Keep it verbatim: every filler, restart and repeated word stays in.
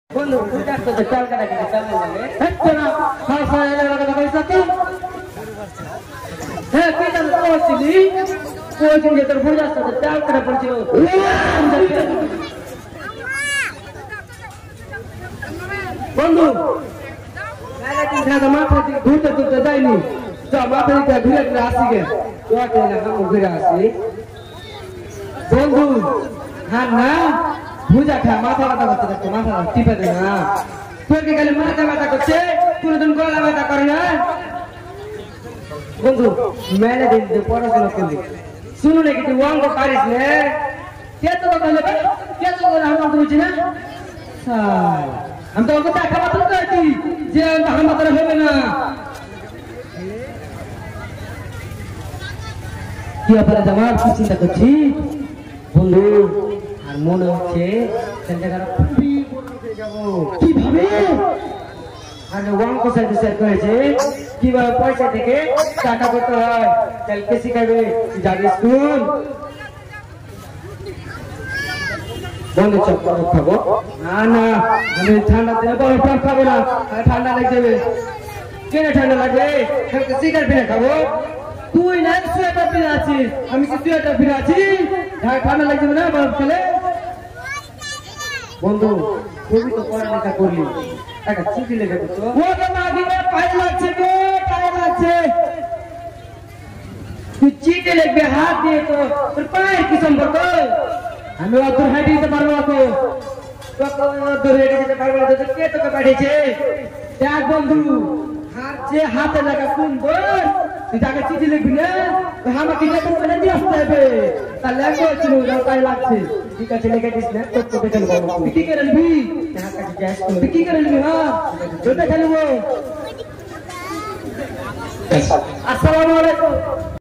বন্ধু দুটা তো চাল কাটা কি চাল বলে হচ্ছে না ছয় ছয় হাজার টাকা পয়সা তো হ্যাঁ কি জানো বলছিলি কোচিং যে তোর বুঝা তো চাল কাটা পড়ছিল বন্ধু মেলা দিন থেকে মাথা থেকে ঘুরতে ঘুরতে যাইনি তো মাথা থেকে ঘুরে ঘুরে আসি গে তো একটা আমি ঘুরে আসি বন্ধু হ্যাঁ না বুঝা খা মাথা ব্যথা করতে থাকতো মাথা টিপে দে না তোর কি খালি মাথা ব্যথা করছে কোনদিন গলা ব্যথা করে না বন্ধু মেলে দিন পড়াশোনা করলি শুনো নাকি তুই অঙ্ক পারিস না কে তো বলে কে তো বলে আমার বুঝি না আমি তো অঙ্ক দেখা মাত্র তুই যে আমার মাথায় হবে না কি আপনারা জামার কি চিন্তা করছি বন্ধু আর মনে হচ্ছে খুবই যাবো কিভাবে আর অঙ্ক স্যার স্যার করেছে কিভাবে পয়সা থেকে টাকা করতে হয় কালকে শিখাবে যাবে স্কুল বন্ধু চপ খাবো না না আমি ঠান্ডাতে বরফ খাবো না ঠান্ডা লেগে যাবে কেন ঠান্ডা লাগবে কালকে সিগারেট ফিরে খাবো তুই না সোয়েটার ফিরে আছিস আমি কি সোয়েটার ফিরে আছি ঠান্ডা লাগবে না বরফ খেলে বন্ধু তুমি তো পড়ালেখা করলি একটা চিঠি লেখা করতো ও তো মাগিরে পায়ে লাগছে গো পায়ে লাগছে তুই চিঠি লিখবে হাত দিয়ে তো তোর পায়ের কি সম্পর্ক আমি অত হাঁটি দিতে পারবো না তো অত হেঁটে যেতে পারবো না তো কে তোকে পাঠিয়েছে দেখ বন্ধু হাত যে হাতে লাগা সুন্দর তুই তাকে চিঠি লিখবি না আমাকে লেখা করে দিয়ে আসতে হবে তার লেখা ছিল পায়ে লাগছে ঠিক আছে লিখে দিস না তোর তোকে খেলবো তুই কি করে নিবি তুই কি করে নিবি হ্যাঁ তোটা খেলবো আসসালামু আলাইকুম